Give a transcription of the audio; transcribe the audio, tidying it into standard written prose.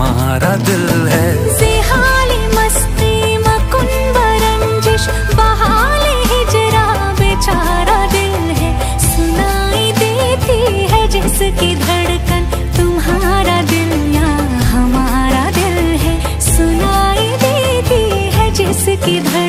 हमारा दिल है। ज़िहाली मस्ती मकुन बरंजिश बहाली हिजरा बेचारा दिल है। सुनाई देती है जिसकी धड़कन तुम्हारा दिल या हमारा दिल है। सुनाई देती है जिसकी धड़कन